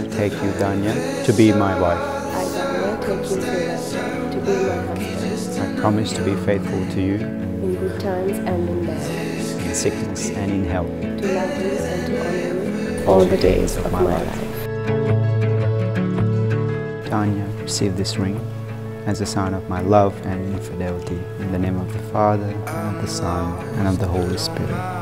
take you, Danya, to be my wife. I, Danya, take you, Srivastava, to be my husband. I promise to be faithful to you in good times and in bad, in sickness and in health, to love you and to honor you all the days of my life. Danya, receive this ring as a sign of my love and infidelity. In the name of the Father, and of the Son, and of the Holy Spirit.